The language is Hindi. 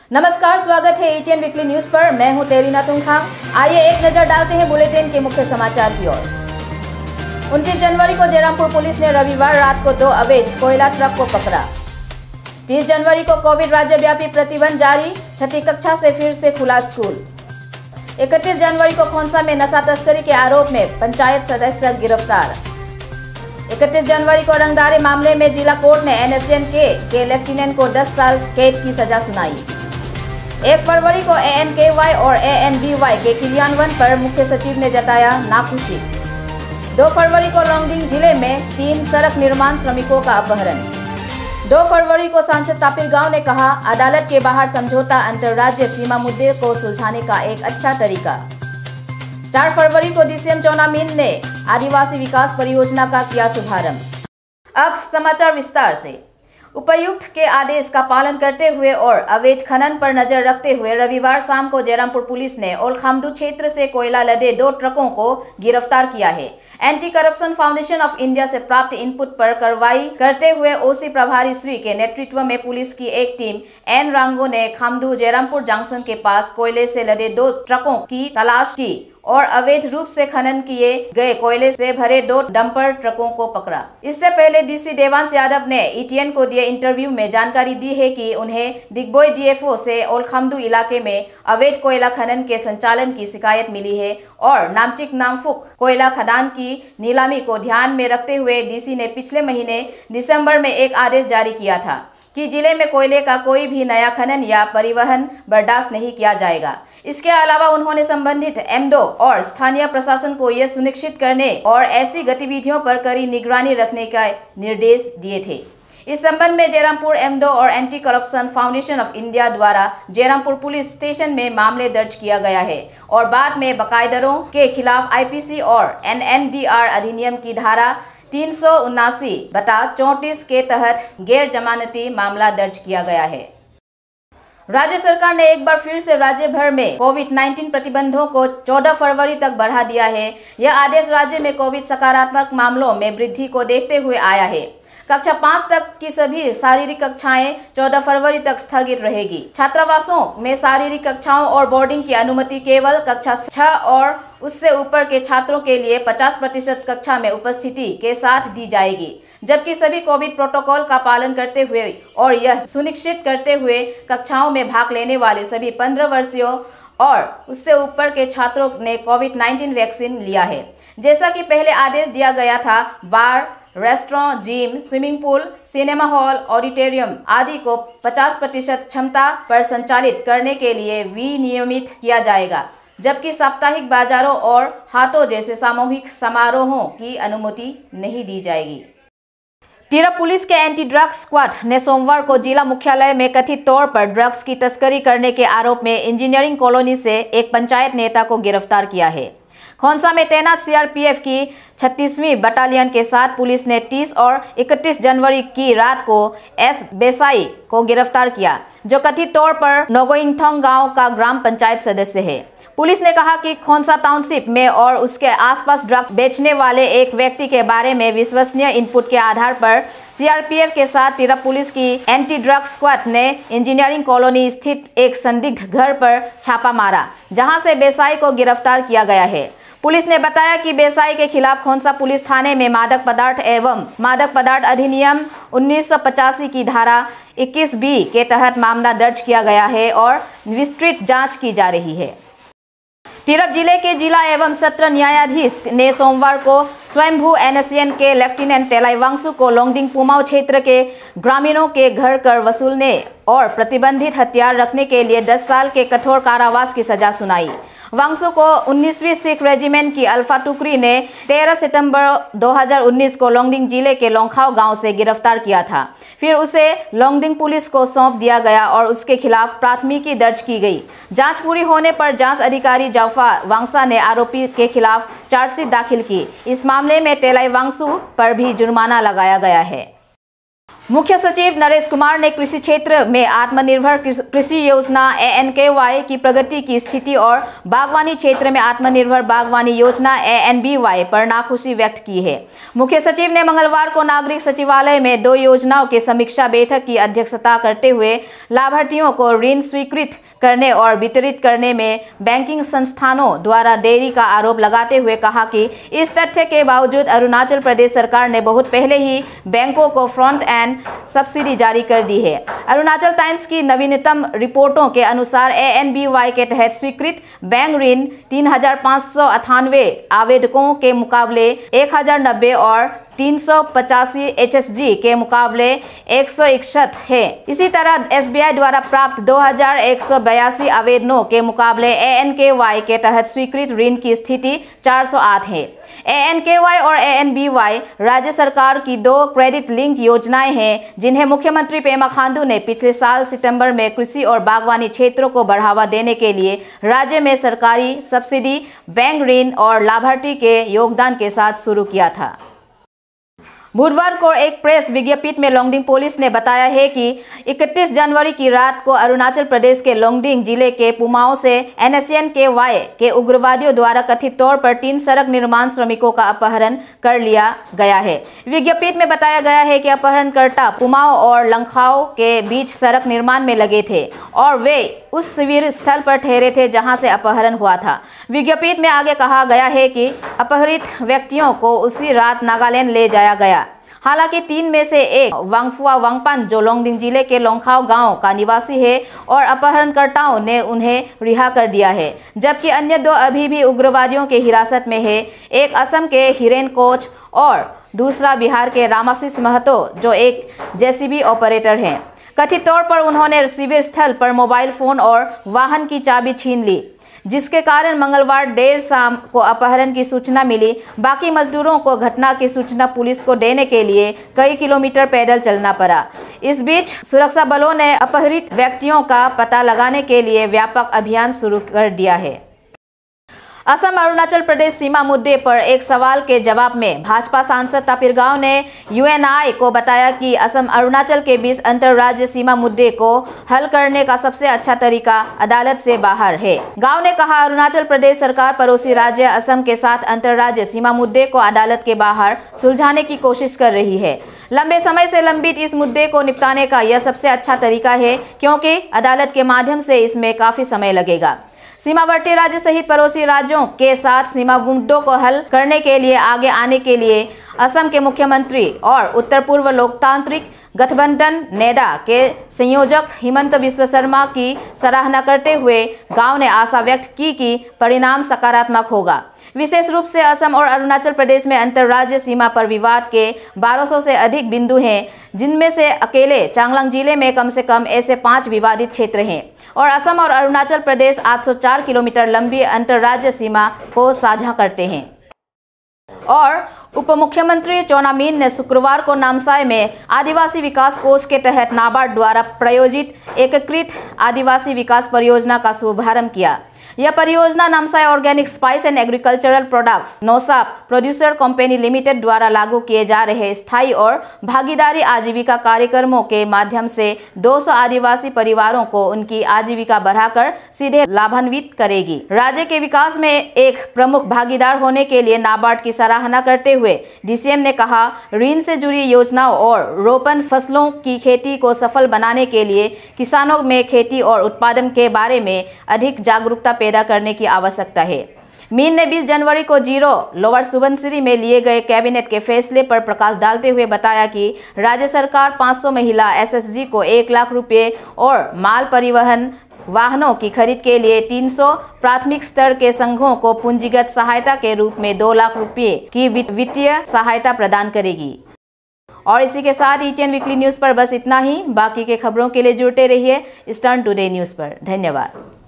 नमस्कार, स्वागत है एटीएन वीकली न्यूज पर। मैं हूं तेरीना तुंगखांग। आइए एक नजर डालते हैं बुलेटिन के मुख्य समाचार की ओर। 29 जनवरी को जयरामपुर पुलिस ने रविवार रात को 2 अवैध कोयला ट्रक को पकड़ा। 30 जनवरी को कोविड राज्यव्यापी प्रतिबंध जारी, छठी कक्षा से फिर से खुला स्कूल। 31 जनवरी को खोंसा में नशा तस्करी के आरोप में पंचायत सदस्य गिरफ्तार। 31 जनवरी को रंगदारी मामले में जिला कोर्ट ने एनएसएन के लेफ्टिनेंट को 10 साल कैद की सजा सुनाई। 1 फरवरी को ANKY और ANBY के क्रियान्वयन पर मुख्य सचिव ने जताया नाखुशी। 2 फरवरी को लोंगडिंग जिले में 3 सड़क निर्माण श्रमिकों का अपहरण। 2 फरवरी को सांसद तापिर गांव ने कहा, अदालत के बाहर समझौता अंतर्राज्यीय सीमा मुद्दे को सुलझाने का एक अच्छा तरीका। 4 फरवरी को DCM चौनामीन ने आदिवासी विकास परियोजना का किया शुभारंभ। अब समाचार विस्तार से। उपायुक्त के आदेश का पालन करते हुए और अवैध खनन पर नजर रखते हुए रविवार शाम को जयरामपुर पुलिस ने ओलखामदू क्षेत्र से कोयला लदे 2 ट्रकों को गिरफ्तार किया है। Anti corruption foundation of India से प्राप्त इनपुट पर कार्रवाई करते हुए OC प्रभारी श्री के नेतृत्व में पुलिस की एक टीम एन रांगो ने खामदू जयरामपुर जंक्शन के पास कोयले से लदे 2 ट्रकों की तलाश की और अवैध रूप से खनन किए गए कोयले से भरे 2 डंपर ट्रकों को पकड़ा। इससे पहले DC देवांश यादव ने ETN को दिए इंटरव्यू में जानकारी दी है कि उन्हें दिग्बोई DFO से ओलखामदू इलाके में अवैध कोयला खनन के संचालन की शिकायत मिली है और नामचिक नामफुक कोयला खदान की नीलामी को ध्यान में रखते हुए DC ने पिछले महीने दिसंबर में एक आदेश जारी किया था कि जिले में कोयले का कोई भी नया खनन या परिवहन बर्दाश्त नहीं किया जाएगा। इसके अलावा उन्होंने संबंधित MDO और स्थानीय प्रशासन को यह सुनिश्चित करने और ऐसी गतिविधियों पर कड़ी निगरानी रखने का निर्देश दिए थे। इस संबंध में जयरामपुर MDO और anti corruption foundation of India द्वारा जयरामपुर पुलिस स्टेशन में मामले दर्ज किया गया है और बाद में बकायेदारों के खिलाफ IPC और NNDR अधिनियम की धारा 379/34 के तहत गैर जमानती मामला दर्ज किया गया है। राज्य सरकार ने एक बार फिर से राज्य भर में कोविड-19 प्रतिबंधों को 14 फरवरी तक बढ़ा दिया है। यह आदेश राज्य में कोविड सकारात्मक मामलों में वृद्धि को देखते हुए आया है। कक्षा 5 तक की सभी शारीरिक कक्षाएं 14 फरवरी तक स्थगित रहेगी। छात्रावासों में शारीरिक कक्षाओं और बोर्डिंग की अनुमति केवल कक्षा 6 और उससे ऊपर के छात्रों के लिए 50% कक्षा में उपस्थिति के साथ दी जाएगी, जबकि सभी कोविड प्रोटोकॉल का पालन करते हुए और यह सुनिश्चित करते हुए कक्षाओं में भाग लेने वाले सभी 15 वर्षीयों और उससे ऊपर के छात्रों ने कोविड-19 वैक्सीन लिया है। जैसा कि पहले आदेश दिया गया था, bar, restaurant, gym, swimming pool, cinema hall, auditorium आदि को 50% क्षमता पर संचालित करने के लिए विनियमित किया जाएगा, जबकि साप्ताहिक बाजारों और हाटों जैसे सामूहिक समारोहों की अनुमति नहीं दी जाएगी। तिरप पुलिस के एंटी ड्रग्स स्क्वाड ने सोमवार को जिला मुख्यालय में कथित तौर पर ड्रग्स की तस्करी करने के आरोप में इंजीनियरिंग कॉलोनी से एक पंचायत नेता को गिरफ्तार किया है। खोंसा में तैनात CRPF की 36वीं बटालियन के साथ पुलिस ने 30 और 31 जनवरी की रात को S बेसाई को गिरफ्तार किया, जो कथित तौर पर नोगोइंगथोंग गांव का ग्राम पंचायत सदस्य है। पुलिस ने कहा कि खोंसा टाउनशिप में और उसके आसपास ड्रग्स बेचने वाले एक व्यक्ति के बारे में विश्वसनीय इनपुट के आधार पर CRPF के साथ तिरप पुलिस की एंटी ड्रग्स स्क्वाड ने इंजीनियरिंग कॉलोनी स्थित एक संदिग्ध घर पर छापा मारा, जहां से बेसाई को गिरफ्तार किया गया है। पुलिस ने बताया कि बेसाई के खिलाफ खोंसा पुलिस थाने में मादक पदार्थ एवं मादक पदार्थ अधिनियम 1985 की धारा 21B के तहत मामला दर्ज किया गया है और विस्तृत जांच की जा रही है। तिरप जिले के जिला एवं सत्र न्यायाधीश ने सोमवार को स्वयंभू NSN के लेफ्टिनेंट तेलाई वांगसु को लोंगडिंग पुमाओ क्षेत्र के ग्रामीणों के घर कर वसूलने और प्रतिबंधित हथियार रखने के लिए 10 साल के कठोर कारावास की सजा सुनाई। वांगसु को 19वीं सिख रेजिमेंट की अल्फा टुकड़ी ने 13 सितंबर 2019 को लोंगडिंग जिले के लोंगखाव गांव से गिरफ्तार किया था। फिर उसे लोंगडिंग पुलिस को सौंप दिया गया और उसके खिलाफ प्राथमिकी दर्ज की गई। जांच पूरी होने पर जांच अधिकारी जाफा वांगसा ने आरोपी के खिलाफ चार्जशीट दाखिल की। इस मामले में तेलाई वांगसु पर भी जुर्माना लगाया गया है। मुख्य सचिव नरेश कुमार ने कृषि क्षेत्र में आत्मनिर्भर कृषि योजना ANKY की प्रगति की स्थिति और बागवानी क्षेत्र में आत्मनिर्भर बागवानी योजना ANBY पर नाखुशी व्यक्त की है। मुख्य सचिव ने मंगलवार को नागरिक सचिवालय में 2 योजनाओं की समीक्षा बैठक की अध्यक्षता करते हुए लाभार्थियों को ऋण स्वीकृत करने और वितरित करने में बैंकिंग संस्थानों द्वारा देरी का आरोप लगाते हुए कहा कि इस तथ्य के बावजूद अरुणाचल प्रदेश सरकार ने बहुत पहले ही बैंकों को फ्रंट एंड सब्सिडी जारी कर दी है। अरुणाचल टाइम्स की नवीनतम रिपोर्टों के अनुसार ANBY के तहत स्वीकृत बैंक ऋण 3,598 आवेदकों के मुकाबले 1,090 और 385 HSG के मुकाबले 161 है। इसी तरह SBI द्वारा प्राप्त 2,182 आवेदनों के मुकाबले ANKY के तहत स्वीकृत ऋण की स्थिति 408 है। ANKY और ANBY राज्य सरकार की 2 क्रेडिट लिंक्ड योजनाएं हैं, जिन्हें मुख्यमंत्री पेमा खांडू ने पिछले साल सितंबर में कृषि और बागवानी क्षेत्रों को बढ़ावा देने के लिए राज्य में सरकारी सब्सिडी, बैंक ऋण और लाभार्थी के योगदान के साथ शुरू किया था। बुधवार को एक प्रेस विज्ञप्ति में लोंगडिंग पुलिस ने बताया है कि 31 जनवरी की रात को अरुणाचल प्रदेश के लोंगडिंग जिले के पुमाओ से NSNKY के उग्रवादियों द्वारा कथित तौर पर 3 सड़क निर्माण श्रमिकों का अपहरण कर लिया गया है। विज्ञप्ति में बताया गया है कि अपहरणकर्ता पुमाओ और लंखाओ के बीच सड़क निर्माण में लगे थे और वे उस शिविर स्थल पर ठहरे थे जहां से अपहरण हुआ था। विज्ञप्ति में आगे कहा गया है कि अपहरित व्यक्तियों को उसी रात नागालैंड ले जाया गया। हालांकि 3 में से एक वांगफुआ वांगपन जो लोंगडिंग जिले के लोंगखाओ गांव का निवासी है और अपहरणकर्ताओं ने उन्हें रिहा कर दिया है, जबकि अन्य 2 अभी भी उग्रवादियों के हिरासत में है। एक असम के हिरेन कोच और दूसरा बिहार के रामाशीष महतो जो एक JCB ऑपरेटर हैं। कथित तौर पर उन्होंने शिविर स्थल पर मोबाइल फोन और वाहन की चाबी छीन ली, जिसके कारण मंगलवार देर शाम को अपहरण की सूचना मिली। बाकी मजदूरों को घटना की सूचना पुलिस को देने के लिए कई किलोमीटर पैदल चलना पड़ा। इस बीच सुरक्षा बलों ने अपहरित व्यक्तियों का पता लगाने के लिए व्यापक अभियान शुरू कर दिया है। असम अरुणाचल प्रदेश सीमा मुद्दे पर एक सवाल के जवाब में भाजपा सांसद तापिर गाव ने UNI को बताया कि असम अरुणाचल के बीच अंतर्राज्यीय सीमा मुद्दे को हल करने का सबसे अच्छा तरीका अदालत से बाहर है। गाव ने कहा, अरुणाचल प्रदेश सरकार पड़ोसी राज्य असम के साथ अंतर्राज्यीय सीमा मुद्दे को अदालत के बाहर सुलझाने की कोशिश कर रही है। लंबे समय से लंबित इस मुद्दे को निपटाने का यह सबसे अच्छा तरीका है, क्योंकि अदालत के माध्यम से इसमें काफी समय लगेगा। सीमावर्ती राज्य सहित पड़ोसी राज्यों के साथ सीमा मुद्दों को हल करने के लिए आगे आने के लिए असम के मुख्यमंत्री और उत्तर पूर्व लोकतांत्रिक गठबंधन नेडा के संयोजक हिमंत बिस्वा शर्मा की सराहना करते हुए गांव ने आशा व्यक्त की कि परिणाम सकारात्मक होगा। विशेष रूप से असम और अरुणाचल प्रदेश में अंतर्राज्यीय सीमा पर विवाद के 1200 से अधिक बिंदु हैं, जिनमें से अकेले चांगलांग जिले में कम से कम ऐसे 5 विवादित क्षेत्र हैं और असम और अरुणाचल प्रदेश 804 किलोमीटर लंबी अंतर्राज्यीय सीमा को साझा करते हैं। और उप मुख्यमंत्री चोना मीन ने शुक्रवार को नामसाई में आदिवासी विकास कोष के तहत नाबार्ड द्वारा प्रायोजित एकीकृत आदिवासी विकास परियोजना का शुभारंभ किया। यह परियोजना Namsai organic spice and agricultural products नोसाप प्रोड्यूसर कंपनी लिमिटेड द्वारा लागू किए जा रहे स्थायी और भागीदारी आजीविका कार्यक्रमों के माध्यम से 200 आदिवासी परिवारों को उनकी आजीविका बढ़ाकर सीधे लाभान्वित करेगी। राज्य के विकास में एक प्रमुख भागीदार होने के लिए नाबार्ड की सराहना करते हुए DCM ने कहा, ऋण से जुड़ी योजनाओं और रोपण फसलों की खेती को सफल बनाने के लिए किसानों में खेती और उत्पादन के बारे में अधिक जागरूकता पैदा करने की आवश्यकता है। मीन ने 20 जनवरी को जीरो लोअर सुबनसिरी में लिए गए कैबिनेट के फैसले पर प्रकाश डालते हुए बताया कि राज्य सरकार 500 महिला SSG को 1 लाख रुपये और माल परिवहन वाहनों की खरीद के लिए 300 प्राथमिक स्तर के संघों को पूंजीगत सहायता के रूप में 2 लाख रुपये की वित्तीय सहायता प्रदान करेगी। और इसी के साथ ETN वीकली न्यूज़ पर बस इतना ही। बाकी के खबरों के लिए जुड़ते रहिए ईस्टर्न टुडे न्यूज़ पर। धन्यवाद।